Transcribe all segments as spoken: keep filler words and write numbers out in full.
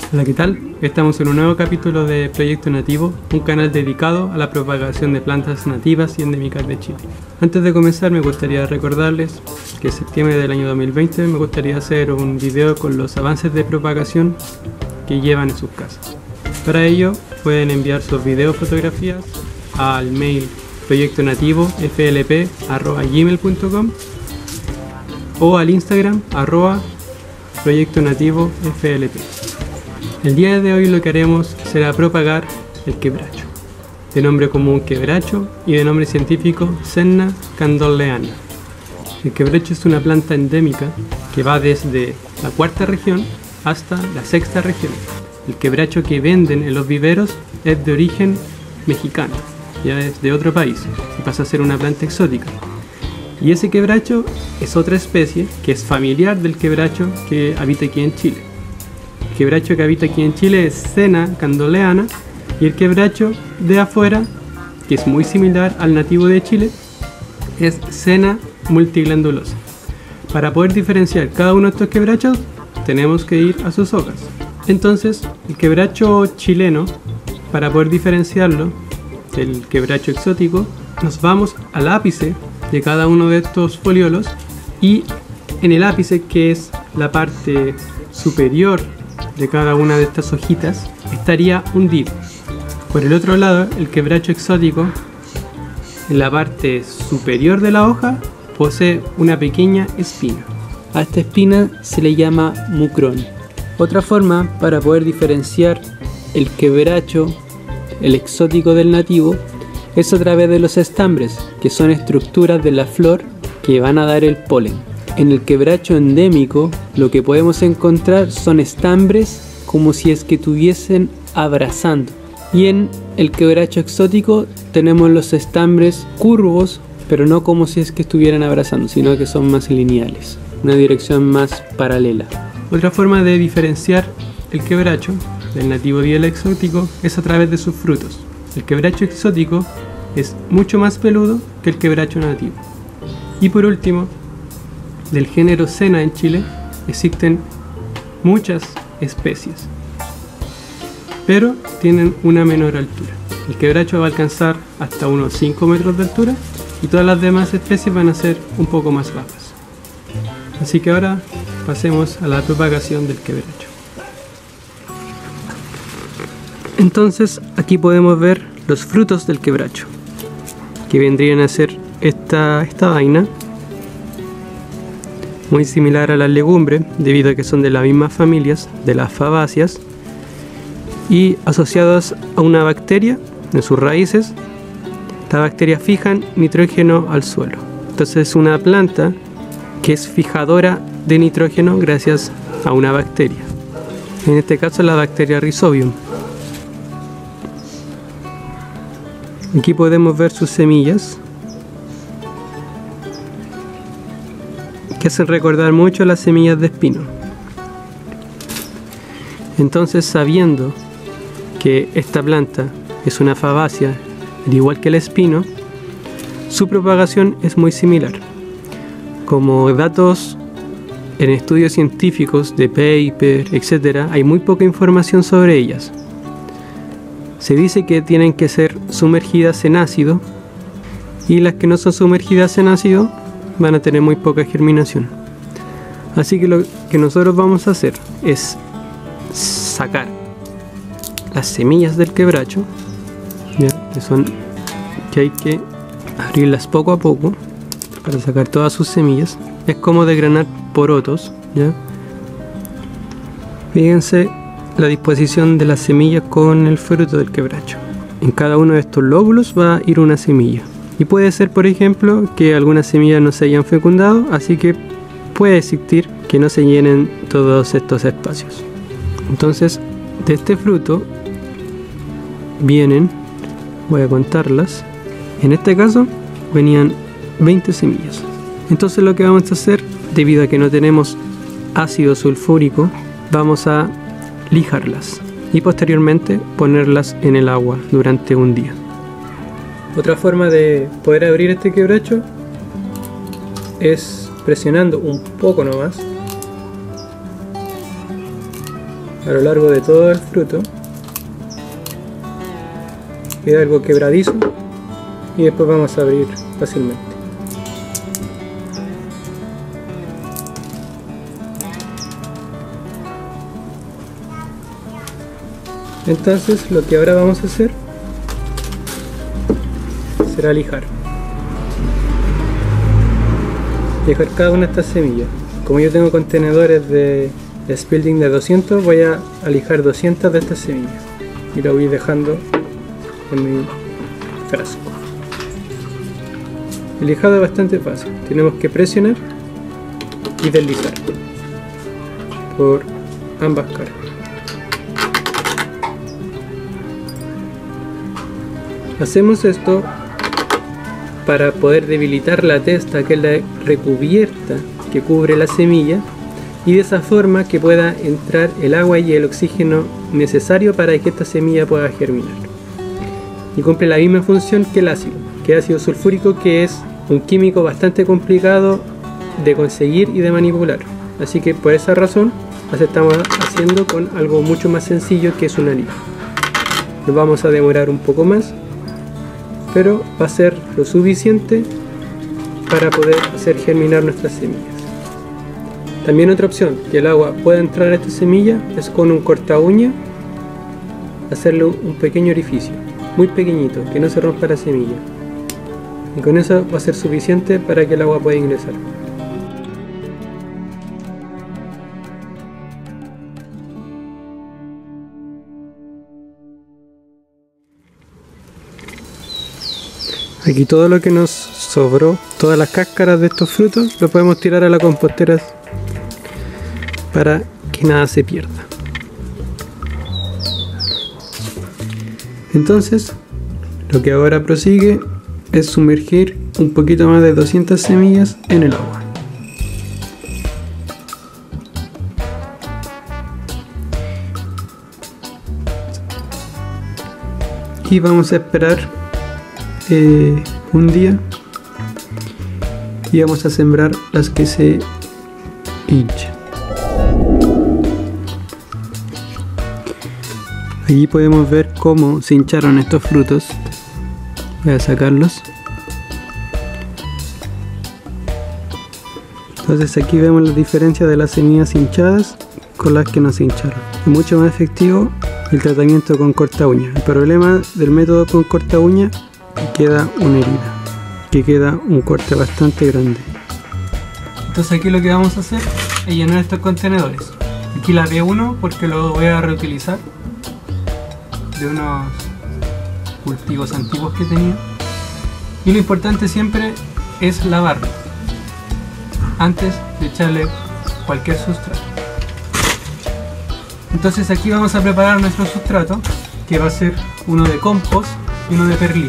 Hola, ¿qué tal? Estamos en un nuevo capítulo de Proyecto Nativo, un canal dedicado a la propagación de plantas nativas y endémicas de Chile. Antes de comenzar me gustaría recordarles que en septiembre del año dos mil veinte me gustaría hacer un video con los avances de propagación que llevan en sus casas. Para ello pueden enviar sus videos o fotografías al mail proyecto nativo f l p arroba gmail punto com o al Instagram arroba proyecto nativo f l p. El día de hoy lo que haremos será propagar el quebracho, de nombre común quebracho y de nombre científico Senna candoleana. El quebracho es una planta endémica que va desde la cuarta región hasta la sexta región. El quebracho que venden en los viveros es de origen mexicano, ya es de otro país y pasa a ser una planta exótica. Y ese quebracho es otra especie que es familiar del quebracho que habita aquí en Chile. El quebracho que habita aquí en Chile es Senna candoleana y el quebracho de afuera, que es muy similar al nativo de Chile, es Senna multiglandulosa. Para poder diferenciar cada uno de estos quebrachos tenemos que ir a sus hojas. Entonces el quebracho chileno, para poder diferenciarlo del quebracho exótico, nos vamos al ápice de cada uno de estos foliolos y en el ápice, que es la parte superior de cada una de estas hojitas, estaría hundido. Por el otro lado, el quebracho exótico, en la parte superior de la hoja, posee una pequeña espina. A esta espina se le llama mucrón. Otra forma para poder diferenciar el quebracho, el exótico del nativo, es a través de los estambres, que son estructuras de la flor que van a dar el polen. En el quebracho endémico lo que podemos encontrar son estambres como si es que estuviesen abrazando. Y en el quebracho exótico tenemos los estambres curvos, pero no como si es que estuvieran abrazando, sino que son más lineales, una dirección más paralela. Otra forma de diferenciar el quebracho del nativo y el exótico es a través de sus frutos. El quebracho exótico es mucho más peludo que el quebracho nativo. Y por último, del género Senna en Chile existen muchas especies, pero tienen una menor altura. El quebracho va a alcanzar hasta unos cinco metros de altura y todas las demás especies van a ser un poco más bajas. Así que ahora pasemos a la propagación del quebracho. Entonces aquí podemos ver los frutos del quebracho, que vendrían a ser esta, esta vaina, muy similar a las legumbres debido a que son de las mismas familias de las fabáceas y asociadas a una bacteria en sus raíces. Las bacterias fijan nitrógeno al suelo. Entonces es una planta que es fijadora de nitrógeno gracias a una bacteria, en este caso la bacteria Rhizobium. Aquí podemos ver sus semillas, que hacen recordar mucho a las semillas de espino. Entonces, sabiendo que esta planta es una fabácea, al igual que el espino, su propagación es muy similar. Como datos en estudios científicos de paper, etcétera, hay muy poca información sobre ellas. Se dice que tienen que ser sumergidas en ácido y las que no son sumergidas en ácido van a tener muy poca germinación. Así que lo que nosotros vamos a hacer es sacar las semillas del quebracho, ¿ya? Que son que hay que abrirlas poco a poco para sacar todas sus semillas. Es como desgranar porotos, ¿ya? Fíjense la disposición de las semillas con el fruto del quebracho. En cada uno de estos lóbulos va a ir una semilla. Y puede ser, por ejemplo, que algunas semillas no se hayan fecundado, así que puede existir que no se llenen todos estos espacios. Entonces, de este fruto vienen, voy a contarlas, en este caso venían veinte semillas. Entonces lo que vamos a hacer, debido a que no tenemos ácido sulfúrico, vamos a lijarlas y posteriormente ponerlas en el agua durante un día. Otra forma de poder abrir este quebracho es presionando un poco nomás a lo largo de todo el fruto. Queda algo quebradizo y después vamos a abrir fácilmente. Entonces lo que ahora vamos a hacer será lijar. Lijar cada una de estas semillas. Como yo tengo contenedores de, de Spalding de doscientos, voy a, a lijar doscientas de estas semillas y lo voy dejando en mi frasco. El lijado es bastante fácil. Tenemos que presionar y deslizar por ambas caras. Hacemos esto para poder debilitar la testa, que es la recubierta que cubre la semilla, y de esa forma que pueda entrar el agua y el oxígeno necesario para que esta semilla pueda germinar. Y cumple la misma función que el ácido, que el ácido sulfúrico, que es un químico bastante complicado de conseguir y de manipular. Así que por esa razón las estamos haciendo con algo mucho más sencillo, que es una lija. Nos vamos a demorar un poco más, pero va a ser lo suficiente para poder hacer germinar nuestras semillas. También otra opción, que el agua pueda entrar a esta semilla, es con un corta uña hacerle un pequeño orificio, muy pequeñito, que no se rompa la semilla. Y con eso va a ser suficiente para que el agua pueda ingresar. Aquí todo lo que nos sobró, todas las cáscaras de estos frutos, lo podemos tirar a la compostera para que nada se pierda. Entonces, lo que ahora prosigue es sumergir un poquito más de doscientas semillas en el agua. Y vamos a esperar Eh, un día y vamos a sembrar las que se hinchan. Allí podemos ver cómo se hincharon estos frutos. Voy a sacarlos. Entonces aquí vemos la diferencia de las semillas hinchadas con las que no se hincharon. Es mucho más efectivo el tratamiento con corta uña. El problema del método con corta uña, que queda una herida, que queda un corte bastante grande. Entonces aquí lo que vamos a hacer es llenar estos contenedores. Aquí la B uno porque lo voy a reutilizar de unos cultivos antiguos que tenía. Y lo importante siempre es lavarlo antes de echarle cualquier sustrato. Entonces aquí vamos a preparar nuestro sustrato, que va a ser uno de compost y uno de perlita.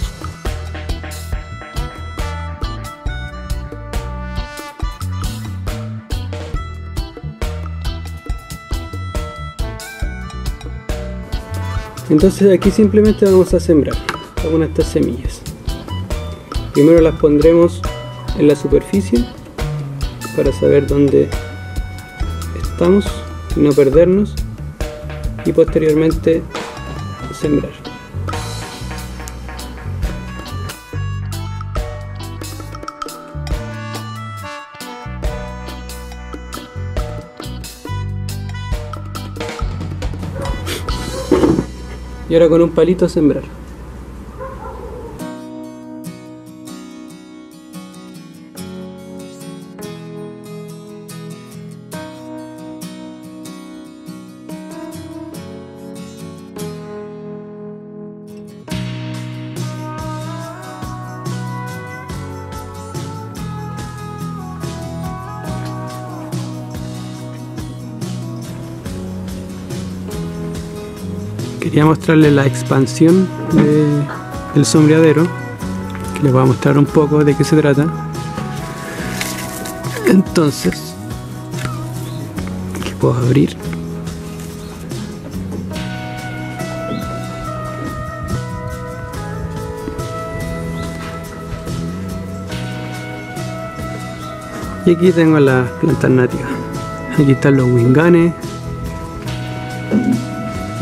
Entonces aquí simplemente vamos a sembrar algunas de estas semillas. Primero las pondremos en la superficie para saber dónde estamos y no perdernos, y posteriormente sembrar. Y ahora con un palito sembrar. Quería mostrarles la expansión de, del sombreadero, que les voy a mostrar un poco de qué se trata. Entonces, aquí puedo abrir. Y aquí tengo las plantas nativas. Aquí están los winganes,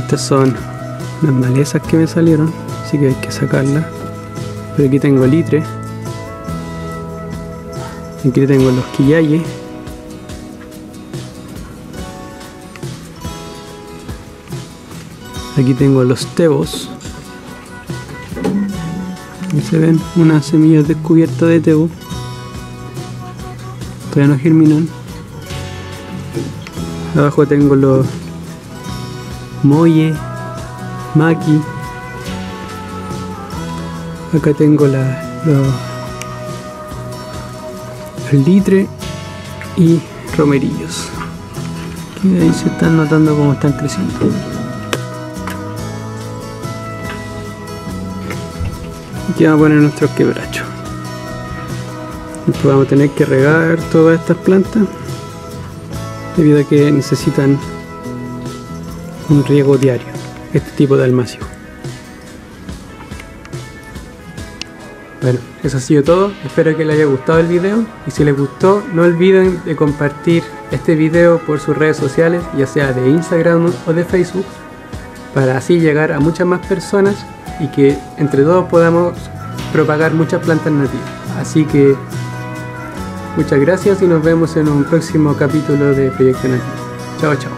Estas son las malezas que me salieron, así que hay que sacarlas. Pero aquí tengo litre. Aquí tengo los quillayes. Aquí tengo los tebos. Ahí se ven unas semillas descubiertas de tebo. Todavía no germinan. Abajo tengo los molle, maqui. Acá tengo la, los, el litre y romerillos. Y ahí se están notando cómo están creciendo. Aquí vamos a poner nuestros quebrachos. Después vamos a tener que regar todas estas plantas debido a que necesitan un riego diario, este tipo de almacio. Bueno, eso ha sido todo. Espero que les haya gustado el video y si les gustó no olviden de compartir este video por sus redes sociales, ya sea de Instagram o de Facebook, para así llegar a muchas más personas y que entre todos podamos propagar muchas plantas nativas. Así que muchas gracias y nos vemos en un próximo capítulo de Proyecto Nativo. Chao, chao.